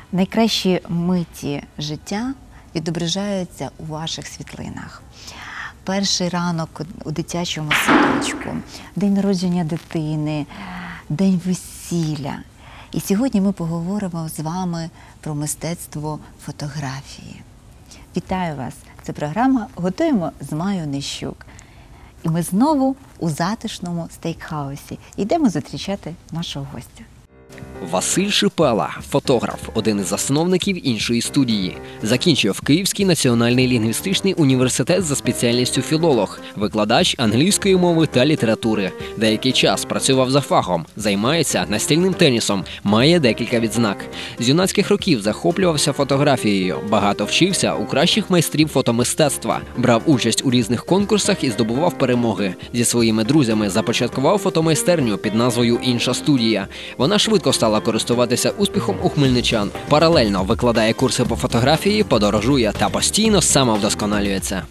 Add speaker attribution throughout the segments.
Speaker 1: Найкращі миті життя відображаються у ваших світлинах. Перший ранок у дитячому садочку, день народження дитини, день весілля. І сьогодні ми поговоримо з вами про мистецтво фотографії. Вітаю вас! Це програма «Готуємо» з Майєю Нищук. І ми знову у затишному стейкхаусі. Йдемо зустрічати нашого гостя.
Speaker 2: Василь Шипела – фотограф, один із засновників іншої студії. Закінчив Київський національний лінгвістичний університет за спеціальністю філолог, викладач англійської мови та літератури. Деякий час працював за фахом, займається настільним тенісом, має декілька відзнак. З юнацьких років захоплювався фотографією, багато вчився у кращих майстрів фотомистецтва, брав участь у різних конкурсах і здобував перемоги. Зі своїми друзями започаткував фотомайстерню під назвою «Інша студія». Вона швидко стала користуватися успіхом у хмельничан. Паралельно викладає курси по фотографії, подорожує та постійно самовдосконалюється.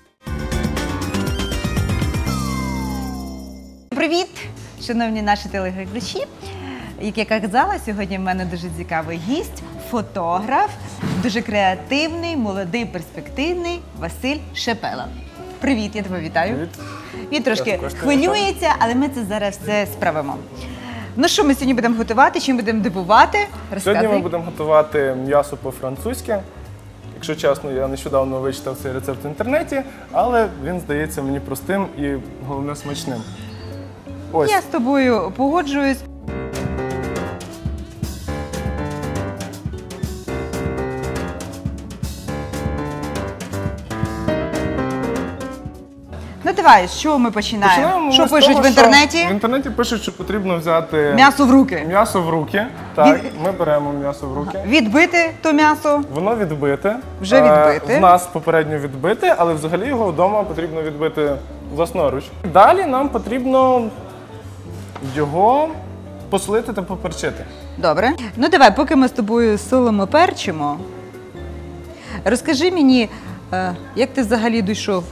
Speaker 1: Привіт, шановні наші телеглядачі! Як я казала, сьогодні в мене дуже цікавий гість, фотограф, дуже креативний, молодий, перспективний Василь Шипела. Привіт, я тебе вітаю.
Speaker 3: Привіт.
Speaker 1: Він трошки хвилюється, але ми це зараз все справимо. Ну що ми сьогодні будемо готувати, чим будемо дивувати? Розказуй.
Speaker 3: Сьогодні ми будемо готувати м'ясо по-французьки. Якщо чесно, я нещодавно вичитав цей рецепт в інтернеті, але він здається мені простим і, головне, смачним. Ось.
Speaker 1: Я з тобою погоджуюсь. Ну давай, з чого ми починаємо?
Speaker 3: Починаємо
Speaker 1: Що
Speaker 3: з
Speaker 1: пишуть
Speaker 3: того,
Speaker 1: в інтернеті?
Speaker 3: В інтернеті пишуть, що потрібно взяти
Speaker 1: М'ясо в руки.
Speaker 3: М'ясо в руки. Так, ми беремо м'ясо в руки.
Speaker 1: Відбити то м'ясо.
Speaker 3: Воно відбите.
Speaker 1: Вже відбите.
Speaker 3: В нас попередньо відбите, але взагалі його вдома потрібно відбити власноруч. Далі нам потрібно його посолити та поперчити.
Speaker 1: Добре. Ну давай, поки ми з тобою солимо, перчимо, розкажи мені, як ти взагалі дійшов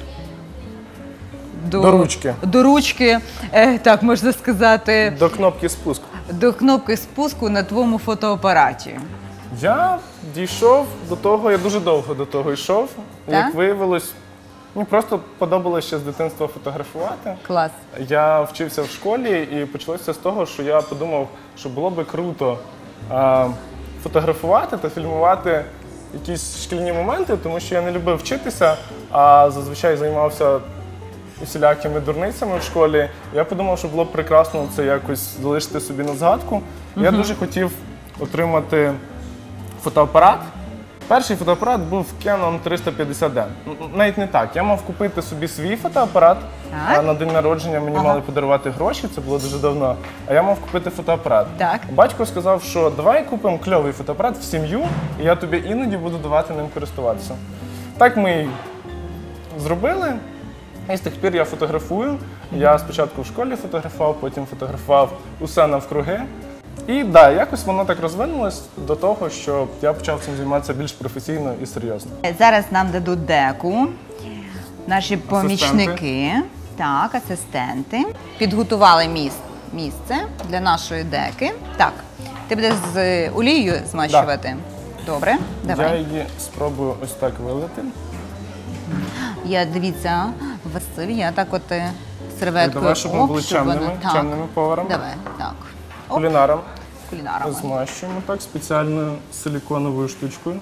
Speaker 3: До ручки.
Speaker 1: До ручки, так можна сказати,
Speaker 3: До кнопки спуску.
Speaker 1: до кнопки спуску на твоєму фотоапараті.
Speaker 3: Я дійшов до того, я дуже довго до того йшов.
Speaker 1: Так?
Speaker 3: Як виявилось, мені просто подобалося ще з дитинства фотографувати.
Speaker 1: Клас.
Speaker 3: Я вчився в школі і почалося з того, що я подумав, що було би круто фотографувати та фільмувати якісь шкільні моменти, тому що я не любив вчитися, а зазвичай займався усілякими дурницями в школі. Я подумав, що було б прекрасно це якось залишити собі на згадку. Я дуже хотів отримати фотоапарат. Перший фотоапарат був Canon 350D. Навіть не так. Я мав купити собі свій фотоапарат.
Speaker 1: Так.
Speaker 3: На день народження мені мали подарувати гроші, це було дуже давно. А я мав купити фотоапарат.
Speaker 1: Так.
Speaker 3: Батько сказав, що давай купимо кльовий фотоапарат в сім'ю, і я тобі іноді буду давати ним користуватися. Так ми і зробили. І з тих пір я фотографую. Я спочатку в школі фотографував, потім фотографував усе навкруги. І так, якось воно так розвинулось до того, що я почав цим займатися більш професійно і серйозно.
Speaker 1: Зараз нам дадуть деку, наші помічники, так, асистенти, підготували місце для нашої деки. Так, ти будеш з олією змащувати? Добре, давай.
Speaker 3: Я її спробую ось так вилити.
Speaker 1: Дивіться, Василь, я так от серветкою.
Speaker 3: Давай, щоб ми були чемними
Speaker 1: Так.
Speaker 3: поварами.
Speaker 1: Давай, так.
Speaker 3: Кулінаром
Speaker 1: Кулінарами.
Speaker 3: змащуємо так спеціальною силіконовою штучкою.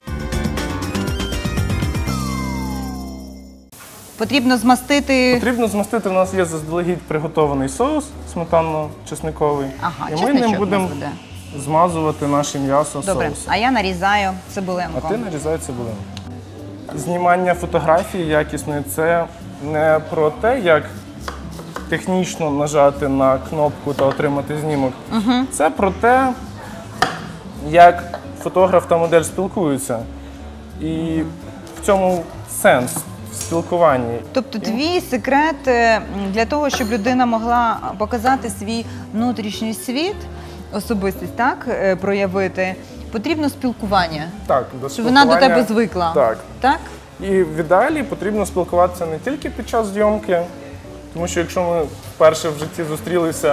Speaker 1: Потрібно змастити.
Speaker 3: Потрібно змастити, у нас є заздалегідь приготований соус сметанно-чесниковий.
Speaker 1: Ага,
Speaker 3: І ми
Speaker 1: чесничок
Speaker 3: ним
Speaker 1: у
Speaker 3: будемо
Speaker 1: нас буде.
Speaker 3: змазувати наше м'ясо
Speaker 1: Добре,
Speaker 3: соусом.
Speaker 1: а я нарізаю
Speaker 3: А
Speaker 1: цибулинку.
Speaker 3: ти нарізай цибулину. Знімання фотографії якісної – це не про те, як технічно нажати на кнопку та отримати знімок. Це про те, як фотограф та модель спілкуються. І в цьому сенс в спілкуванні.
Speaker 1: Тобто твій секрет для того, щоб людина могла показати свій внутрішній світ, особистість, так, проявити, потрібно спілкування.
Speaker 3: Так, до
Speaker 1: Щоб вона до
Speaker 3: спілкування.
Speaker 1: тебе звикла.
Speaker 3: Так.
Speaker 1: Так?
Speaker 3: І в ідеалі потрібно спілкуватися не тільки під час зйомки, тому що якщо ми вперше в житті зустрілися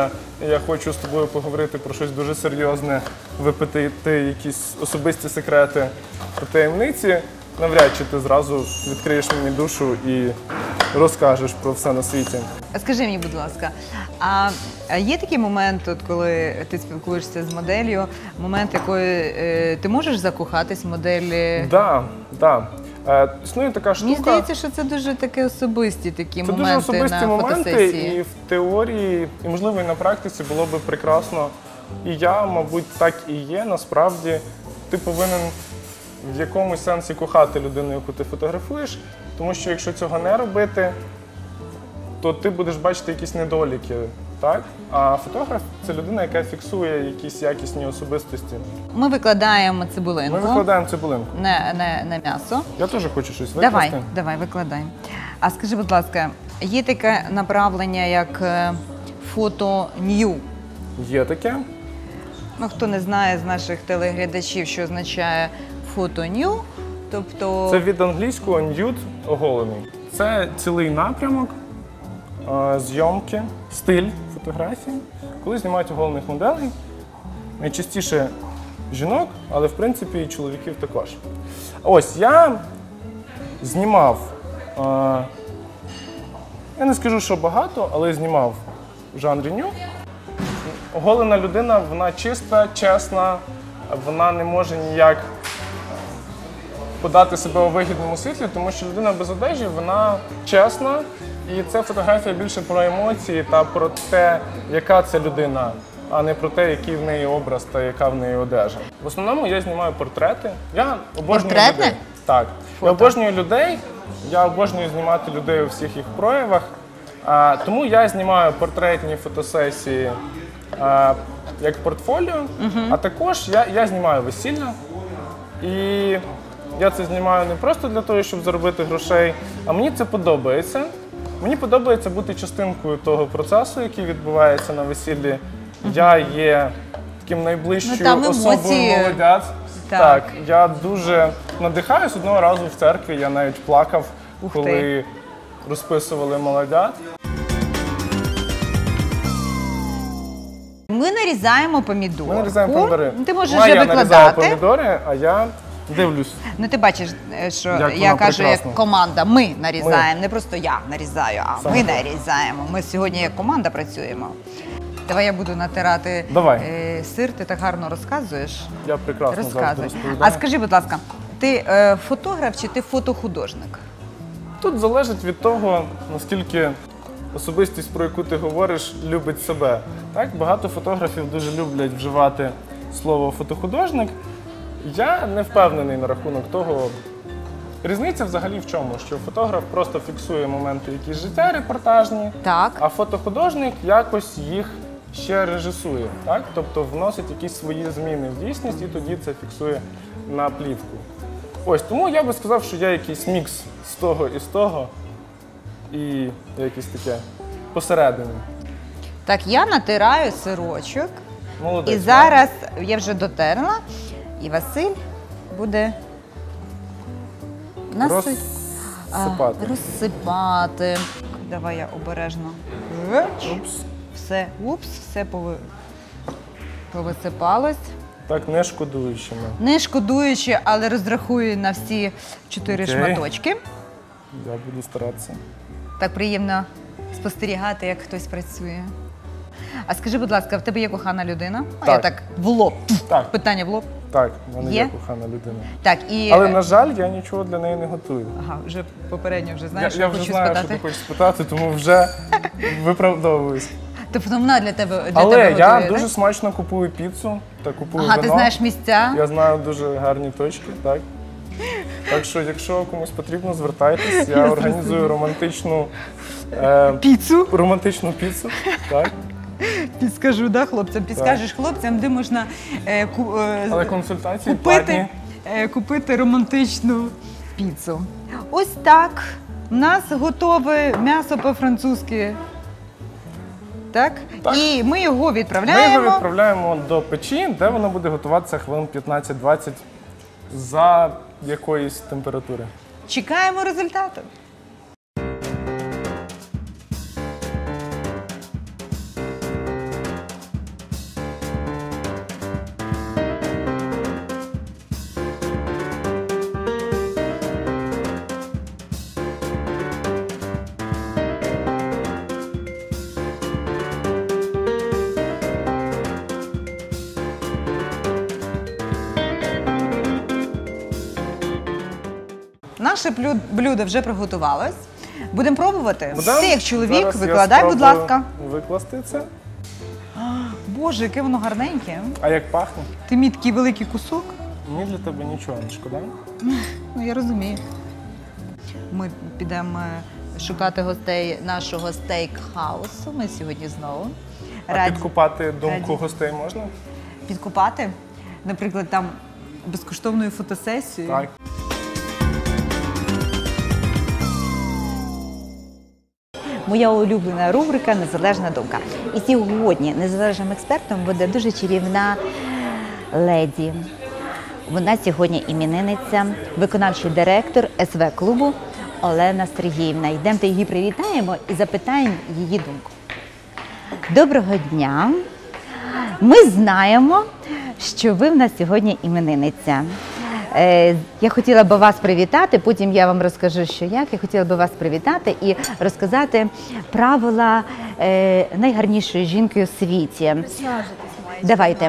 Speaker 3: і я хочу з тобою поговорити про щось дуже серйозне, випитати якісь особисті секрети та таємниці, навряд чи ти зразу відкриєш мені душу і розкажеш про все на світі.
Speaker 1: Скажи мені, будь ласка, а є такий момент, от, коли ти спілкуєшся з моделлю, момент, якої ти можеш закохатись в моделі?
Speaker 3: Так, так. Існує така штука.
Speaker 1: Мені здається, що це дуже такі особисті такі
Speaker 3: Це
Speaker 1: моменти
Speaker 3: дуже особисті
Speaker 1: на
Speaker 3: моменти,
Speaker 1: фотосесії.
Speaker 3: і в теорії, і можливо і на практиці було би прекрасно. І я, мабуть, так і є. Насправді, ти повинен в якомусь сенсі кохати людину, яку ти фотографуєш, тому що якщо цього не робити, то ти будеш бачити якісь недоліки. Так? А фотограф – це людина, яка фіксує якісь якісні особистості.
Speaker 1: Ми викладаємо цибулинку.
Speaker 3: Ми викладаємо цибулинку.
Speaker 1: На м'ясо.
Speaker 3: Я теж хочу щось викласти.
Speaker 1: Давай, викладай. А скажи, будь ласка, є таке направлення, як фото нью?
Speaker 3: Є таке.
Speaker 1: Ну, хто не знає з наших телеглядачів, що означає фото нью, тобто...
Speaker 3: Це від англійського nude – оголений. Це цілий напрямок зйомки, стиль фотографії, коли знімають оголених моделей. Найчастіше жінок, але в принципі і чоловіків також. Ось, я знімав, я не скажу, що багато, але знімав в жанрі ню. Оголена людина, вона чиста, чесна, вона не може ніяк подати себе у вигідному світлі, тому що людина без одежі, вона чесна, і це фотографія більше про емоції та про те, яка це людина, а не про те, який в неї образ та яка в неї одежа. В основному я знімаю портрети. Я обожнюю
Speaker 1: Портрети?
Speaker 3: людей. Так. Я обожнюю людей, я обожнюю знімати людей у всіх їх проявах. Тому я знімаю портретні фотосесії як портфоліо, а також я знімаю весілля. І я це знімаю не просто для того, щоб заробити грошей, а мені це подобається. Мені подобається бути частинкою того процесу, який відбувається на весіллі. Я є таким найближчою
Speaker 1: там
Speaker 3: особою
Speaker 1: емоції.
Speaker 3: молодят. Так, я дуже надихаюсь. Одного разу в церкві я навіть плакав, коли розписували молодят.
Speaker 1: Ми нарізаємо помідорку.
Speaker 3: Ми нарізаємо помідори.
Speaker 1: Ти можеш
Speaker 3: Майя
Speaker 1: вже
Speaker 3: нарізає
Speaker 1: викладати.
Speaker 3: помідори, а я дивлюсь.
Speaker 1: Ну ти бачиш, що
Speaker 3: Як
Speaker 1: я
Speaker 3: вона
Speaker 1: кажу,
Speaker 3: прекрасна.
Speaker 1: як команда. Ми нарізаємо, не просто я нарізаю, а ми нарізаємо. Ми сьогодні як команда працюємо. Давай я буду натирати
Speaker 3: Давай.
Speaker 1: сир, ти так гарно розказуєш.
Speaker 3: Я прекрасно завжди
Speaker 1: Розказуй.
Speaker 3: розповідаю.
Speaker 1: А скажи, будь ласка, ти фотограф чи ти фотохудожник?
Speaker 3: Тут залежить від того, наскільки особистість, про яку ти говориш, любить себе. Так, багато фотографів дуже люблять вживати слово фотохудожник. Я не впевнений на рахунок того. Різниця взагалі в чому? Що фотограф просто фіксує моменти якісь життя репортажні,
Speaker 1: Так.
Speaker 3: а фотохудожник якось їх ще режисує. Так? Тобто вносить якісь свої зміни в дійсність і тоді це фіксує на плівку. Ось, тому я би сказав, що я якийсь мікс з того і з того, і якесь таке посередині.
Speaker 1: Так, я натираю сирочок.
Speaker 3: Молодець.
Speaker 1: І зараз я вже дотерла, і Василь буде
Speaker 3: Розсипати.
Speaker 1: розсипати. Давай я обережно. Все повисипалось.
Speaker 3: Так, не шкодуючи.
Speaker 1: Не шкодуючи, але розрахую на всі 4
Speaker 3: Окей.
Speaker 1: шматочки.
Speaker 3: Я буду старатися.
Speaker 1: Так приємно спостерігати, як хтось працює. А скажи, будь ласка, в тебе є кохана людина?
Speaker 3: Так.
Speaker 1: Я так в лоб.
Speaker 3: Так.
Speaker 1: Питання в лоб.
Speaker 3: Так, в мене
Speaker 1: Є?
Speaker 3: є кохана людина.
Speaker 1: Так, і...
Speaker 3: Але, на жаль, я нічого для неї не готую.
Speaker 1: Ага, вже попередньо вже знаєш,
Speaker 3: Я
Speaker 1: що
Speaker 3: вже
Speaker 1: хочу
Speaker 3: знаю,
Speaker 1: спитати.
Speaker 3: що ти хочеш спитати, тому вже виправдовуюсь.
Speaker 1: Тобто вона для тебе
Speaker 3: Але я
Speaker 1: готує,
Speaker 3: дуже
Speaker 1: так?
Speaker 3: смачно купую піцу та купую
Speaker 1: Ага,
Speaker 3: вино.
Speaker 1: ти знаєш місця?
Speaker 3: Я знаю дуже гарні точки, так. Так що, якщо комусь потрібно, звертайтесь. Я організую романтичну
Speaker 1: Піцу?
Speaker 3: піцу. Так.
Speaker 1: Підскажу, да, хлопцям? Підскажеш хлопцям, де можна
Speaker 3: Але консультації платні.
Speaker 1: купити романтичну піцу. Ось так. У нас готове м'ясо по-французьки. Так?
Speaker 3: Так.
Speaker 1: І ми його
Speaker 3: Ми
Speaker 1: відправляємо.
Speaker 3: його відправляємо до печі, де воно буде готуватися хвилин 15-20 за якоїсь температури.
Speaker 1: Чекаємо результату.
Speaker 4: наше блюдо вже приготувалось. Будемо пробувати?
Speaker 3: Будемо?
Speaker 4: Ти як чоловік,
Speaker 3: Зараз я
Speaker 4: викладай, будь
Speaker 3: спробую
Speaker 4: ласка.
Speaker 3: Викласти це.
Speaker 4: Боже, яке воно гарненьке.
Speaker 3: А як пахне?
Speaker 4: Ти мій такий великий кусок.
Speaker 3: Мені для тебе нічого не шкода.
Speaker 4: Ну, я розумію. Ми підемо шукати гостей нашого стейк-хаусу. Ми сьогодні знову.
Speaker 3: А підкупати думку
Speaker 4: раді.
Speaker 3: гостей можна?
Speaker 4: Підкупати? Наприклад, там безкоштовною фотосесією.
Speaker 3: Так.
Speaker 1: Моя улюблена рубрика «Незалежна думка». І сьогодні незалежним експертом буде дуже чарівна леді. Вона сьогодні іменинниця, виконавчий директор СВ-клубу Олена Сергіївна. Йдемте її привітаємо і запитаємо її думку. Доброго дня! Ми знаємо, що ви в нас сьогодні іменинниця. Я хотіла б вас привітати, потім я вам розкажу, що як. Я хотіла б вас привітати і розказати правила найгарнішої жінки у світі. Давайте.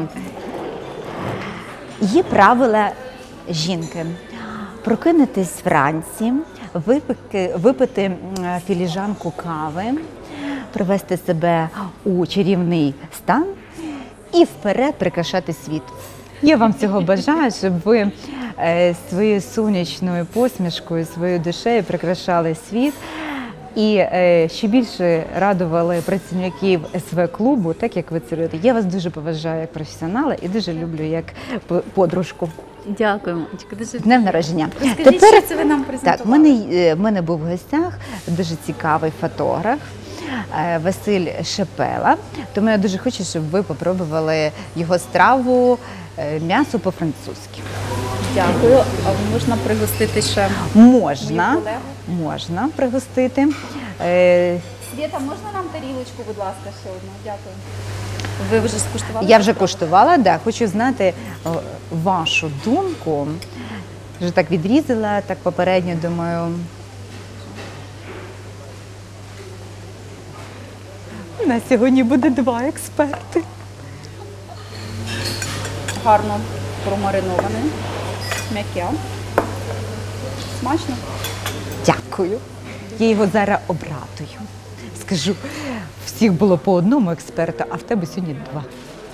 Speaker 1: Є правила жінки. Прокинутись вранці, випити філіжанку кави, привести себе у чарівний стан і вперед прикрашати світ. Я вам цього бажаю, щоб ви своєю сонячною посмішкою, своєю душею прикрашали світ і ще більше радували працівників СВ-клубу, так як ви це робите. Я вас дуже поважаю як професіонала і дуже люблю як подружку.
Speaker 5: Дякуємо.
Speaker 1: З днем народження.
Speaker 5: Розкажіть, що це ви нам презентували?
Speaker 1: Так, в мене був в гостях дуже цікавий фотограф Василь Шепела. Тому я дуже хочу, щоб ви попробували його страву м'ясо по-французьки.
Speaker 5: Дякую. А можна пригостити ще
Speaker 1: Можна,
Speaker 5: мою колегу?
Speaker 1: можна пригостити.
Speaker 5: Свєта, можна нам тарілочку, будь ласка, ще одну? Дякую. Ви вже скуштували?
Speaker 1: Я вже куштувала, да. Хочу знати вашу думку. Вже так відрізала, так попередньо, думаю. У нас сьогодні буде 2 експерти.
Speaker 5: Гарно промариноване, м'яке. Смачно.
Speaker 1: Дякую. Я його зараз обратую. Скажу, всіх було по одному експерту, а в тебе сьогодні 2.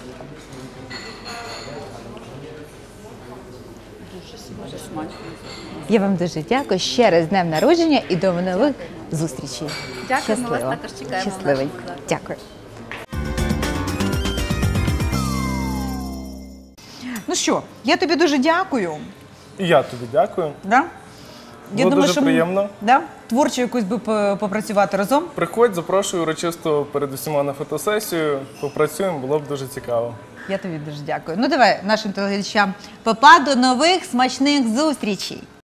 Speaker 5: Дуже смачно.
Speaker 1: Я вам дуже дякую. Ще раз з днем народження і до нових зустрічей.
Speaker 5: Дякую, ми вас
Speaker 1: Щасливо.
Speaker 5: також чекаємо в
Speaker 1: Щасливий.
Speaker 5: нашому закладі.
Speaker 1: Дякую.
Speaker 4: Ну що, я тобі дуже дякую.
Speaker 3: І я тобі дякую.
Speaker 4: Да?
Speaker 3: Було дуже приємно.
Speaker 4: Да? Творчо якось би попрацювати разом.
Speaker 3: Приходь, запрошую урочисто перед усіма на фотосесію. Попрацюємо, було б дуже цікаво.
Speaker 4: Я тобі дуже дякую. Ну давай нашим телеглядачам. Папа, до нових смачних зустрічей!